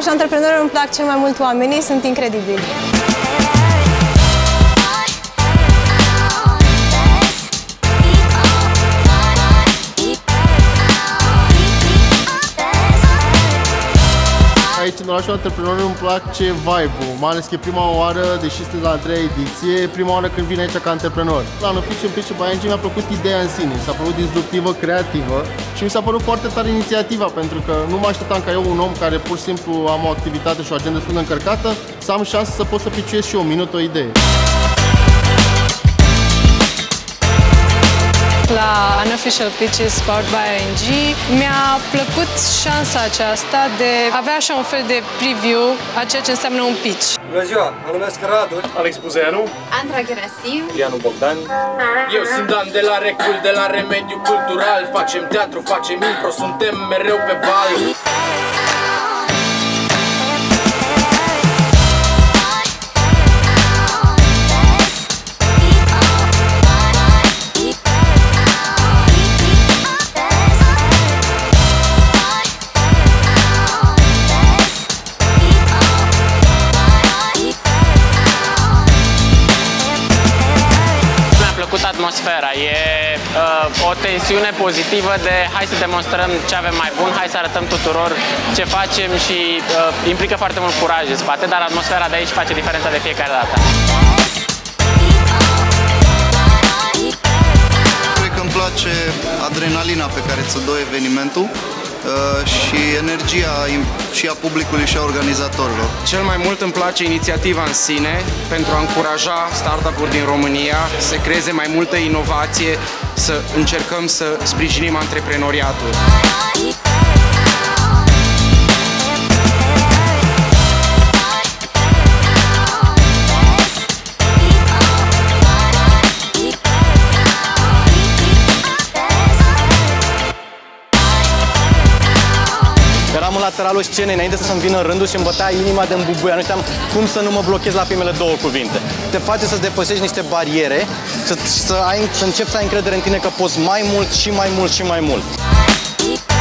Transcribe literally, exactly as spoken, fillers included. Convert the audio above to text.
oraș antreprenori îmi plac cel mai mult oamenii, sunt incredibili. Aici, în orașul antreprenori, îmi place vibe-ul, mai ales că e prima oară, deși sunt la a treia ediție, e prima oară când vin aici ca antreprenor. La Pitch and Pitch by I N G mi-a plăcut ideea în sine, s-a părut disruptivă, creativă și mi s-a părut foarte tare inițiativa, pentru că nu mă așteptam ca eu, un om care pur și simplu am o activitate și o agendă destul de încărcată, să am șansa să pot să piciuiesc și eu, un minut, o idee. La Unofficial Pitches powered by I N G mi-a plăcut șansa aceasta de a avea așa un fel de preview a ceea ce înseamnă un pitch. Bună ziua, mă numesc Radu, Alex Buzeanu, Andra Gerasim, Ianu Bogdan. Eu sunt Dan de la Recul, de la Remediu Cultural. Facem teatru, facem impro, suntem mereu pe val. Atmosfera. E uh, o tensiune pozitivă de hai să demonstrăm ce avem mai bun, hai să arătăm tuturor ce facem și uh, implică foarte mult curaj în spate, dar atmosfera de aici face diferența de fiecare dată. Cred că îmi place adrenalina pe care ți-o dă evenimentul și energia și a publicului și a organizatorilor. Cel mai mult îmi place inițiativa în sine pentru a încuraja startup-uri din România să creeze mai multă inovație, să încercăm să sprijinim antreprenoriatul. Eram în lateralul scenei înainte să-mi vină rândul și îmi bătea inima de îmbubuia. Nu știam cum să nu mă blochez la primele două cuvinte. Te face să-ți depășești niște bariere, să, să, ai, să începi să ai încredere în tine că poți mai mult și mai mult și mai mult.